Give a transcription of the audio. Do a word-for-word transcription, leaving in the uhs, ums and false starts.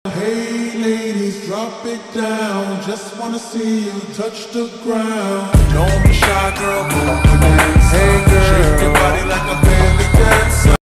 Hey ladies, drop it down. Just wanna see you touch the ground. Don't be shy, girl, move your dance. Hey